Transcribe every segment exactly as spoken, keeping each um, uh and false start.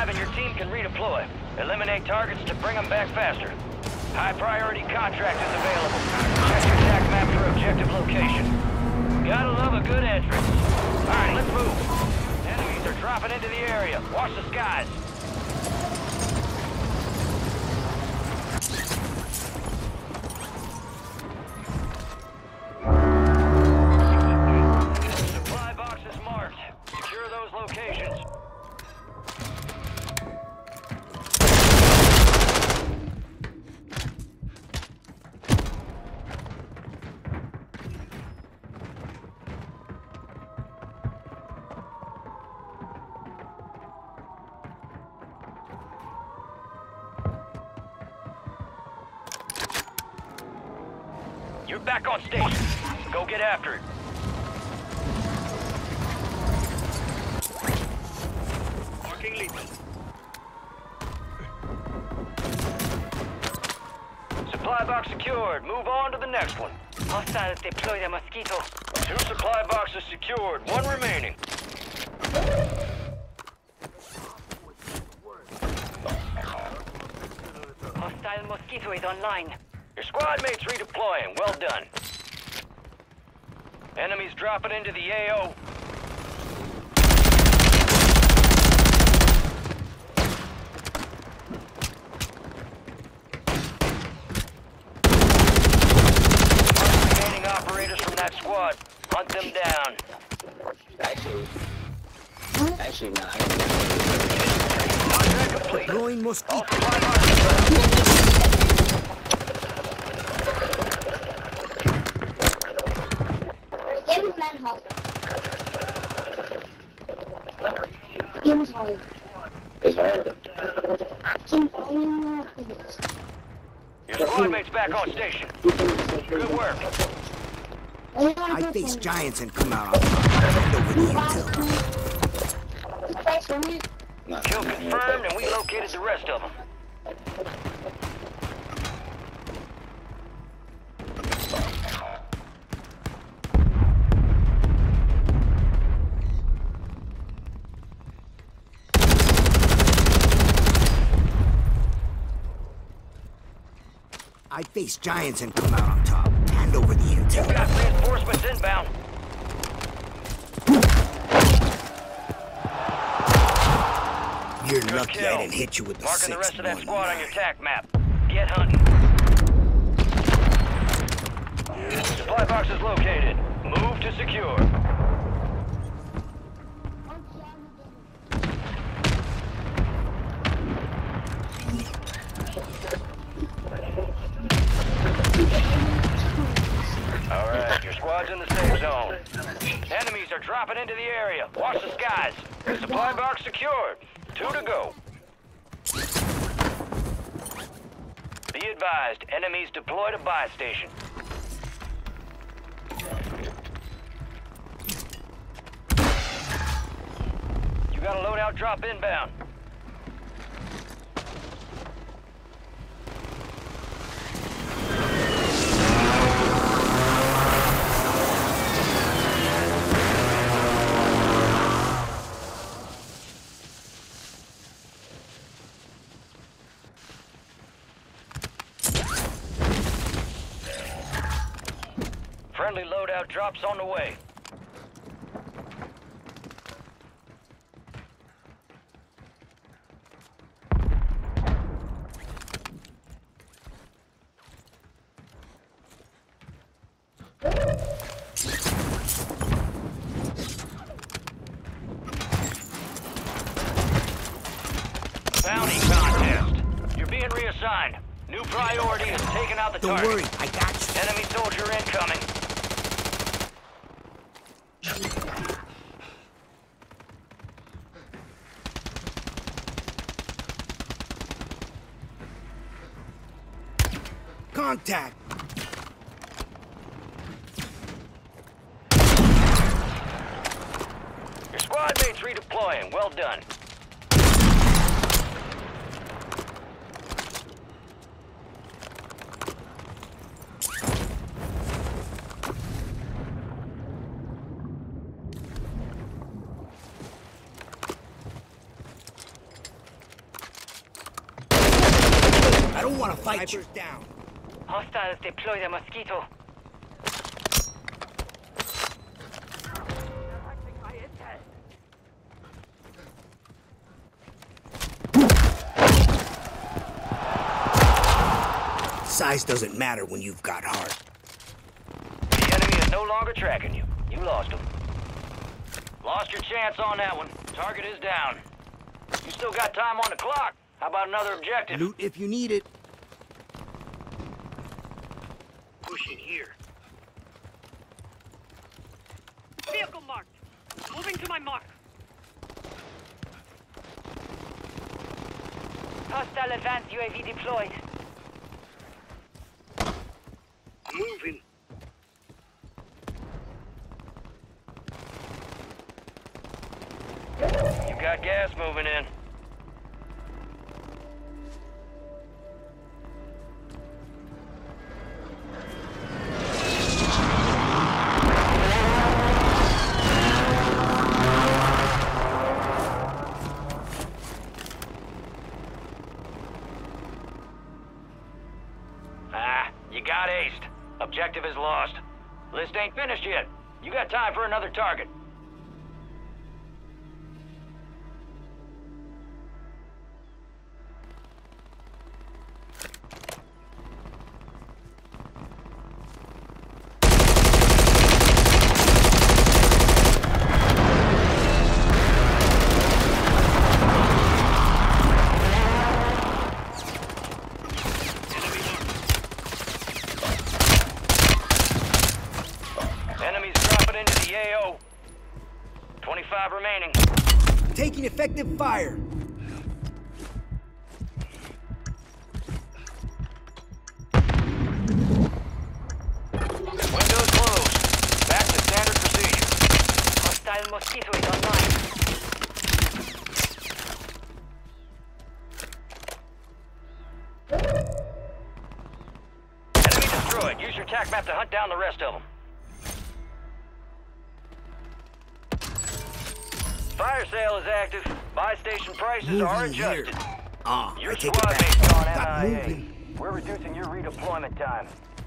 alive and your team can redeploy. Eliminate targets to bring them back faster. High priority contract is available. Check your tac map for objective location. Gotta love a good entrance. Alright, let's move. Enemies are dropping into the area. Watch the skies. Supply boxes marked. Secure those locations. You're back on station. Go get after it. Marking lethal. Supply box secured. Move on to the next one. Hostiles deploy the Mosquito. Two supply boxes secured. One remaining. Hostile Mosquito is online. Your squad mates redeploying. Well done. Enemies dropping into the A O. Remaining operators from that squad. Hunt them down. Actually, actually not. Contract complete. Throwing mosquito. All supply boxes. It's hard. Your squad mates back on station. Good work. I face giants and come out on top. Over the intel. Kill confirmed and we located the rest of them. I face giants and come out on top. Hand over the intel. Got reinforcements inbound. You're Good lucky kill. I didn't hit you with the Marking the rest of that six squad one on your nine. tac map. Get hunting. Supply box is located. Move to secure. Alright, your squad's in the safe zone. Enemies are dropping into the area. Watch the skies. Supply box secured. Two to go. Be advised, enemies deploy to buy station. You got a loadout drop inbound. Friendly loadout drops on the way. Bounty contest. You're being reassigned. New priority is taking out the Don't target. worry, I got you. Enemy soldier incoming. Contact. Your squad mates redeploying. Well done. want to fight you. Down. Hostiles deploy the Mosquito. Size doesn't matter when you've got heart. The enemy is no longer tracking you. You lost him. Lost your chance on that one. Target is down. You still got time on the clock. How about another objective? Loot if you need it. Pushing here. Vehicle marked. Moving to my mark. Hostile advanced U A V deployed. Moving. You got gas moving in. Ah, you got aced. Objective is lost. List ain't finished yet. You got time for another target. Enemies dropping into the A O. twenty-five remaining. Taking effective fire. Windows closed. Back to standard procedure. Hostile Mosquito is online. Enemy destroyed. Use your tac map to hunt down the rest of them. Fire sale is active. Buy station prices Moving are here. adjusted. Ah, Your I take it squad back. mate's gone Stop M I A. moving. We're reducing your redeployment time.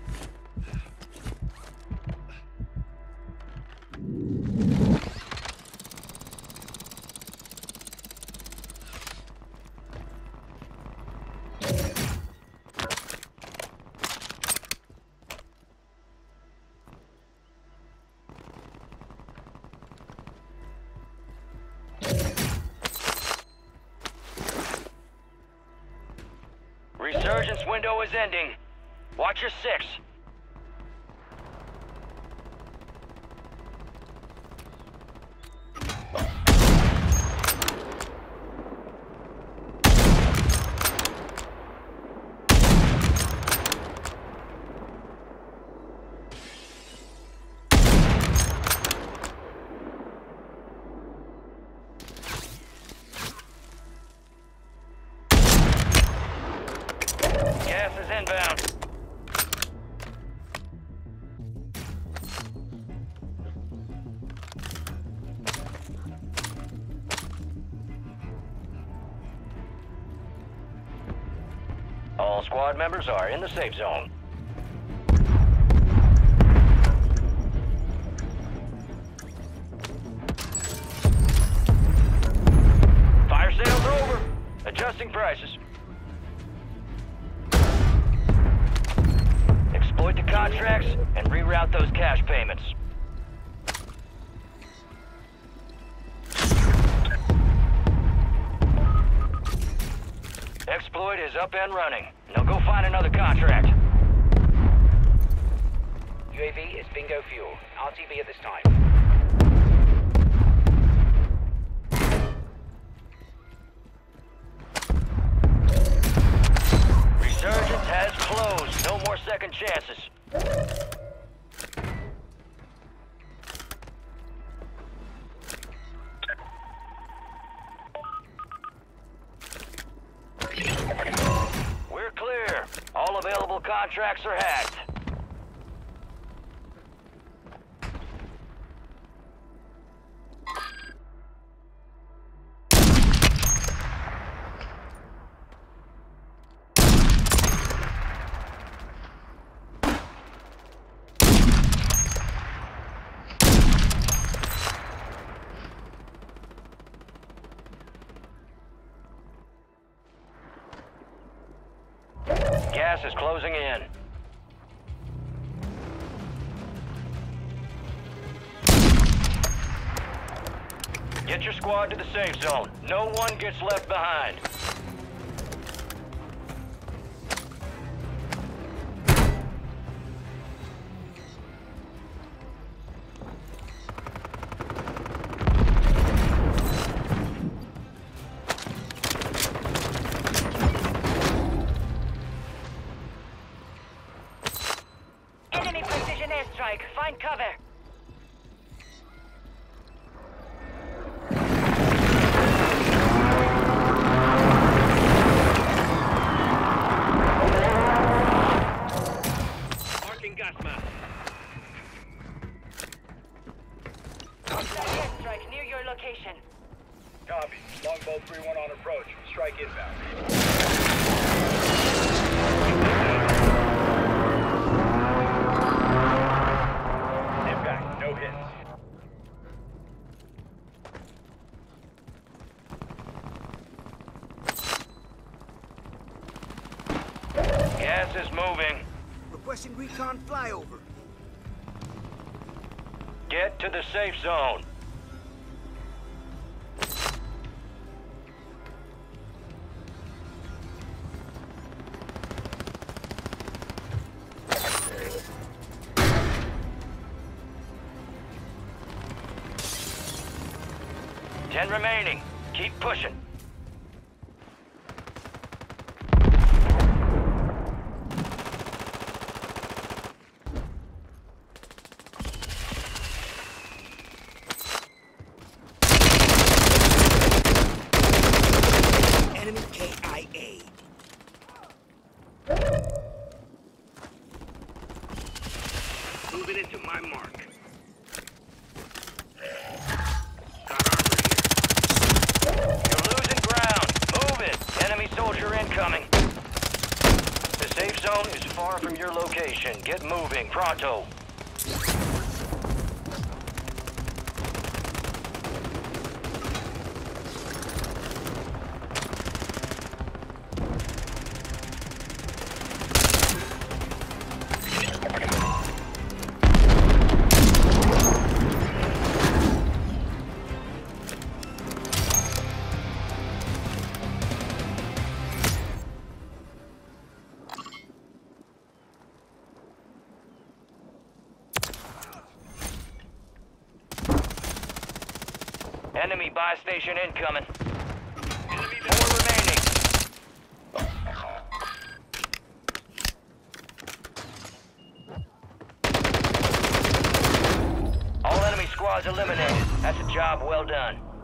Resurgence window is ending. Watch your six. Gas is inbound. All squad members are in the safe zone. Fire sales over. Adjusting prices. Exploit the contracts and reroute those cash payments. Exploit is up and running. Now go find another contract. U A V is bingo fuel. R T B at this time. Resurgence has closed. No more second chances. We're clear. All available contracts are hacked. Gas is closing in. Get your squad to the safe zone. No one gets left behind. Enemy precision airstrike. Find cover. Marking gas mask. Airstrike near your location. Copy. Longbow three one on approach. Strike inbound. Impact. No hits. Gas is moving. Requesting recon flyover. Get to the safe zone. Ten remaining. Keep pushing. Enemy K I A. Moving into my mark. You're losing ground. Move it. Enemy soldier incoming. The safe zone is far from your location. Get moving. Pronto. Enemy buy station incoming. Four remaining. All enemy squads eliminated. That's a job well done.